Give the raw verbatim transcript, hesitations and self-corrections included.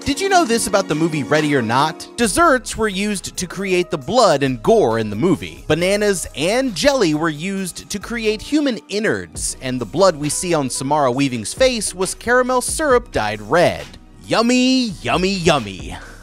Did you know this about the movie Ready or Not? Desserts were used to create the blood and gore in the movie. Bananas and jelly were used to create human innards, and the blood we see on Samara Weaving's face was caramel syrup dyed red. Yummy, yummy, yummy.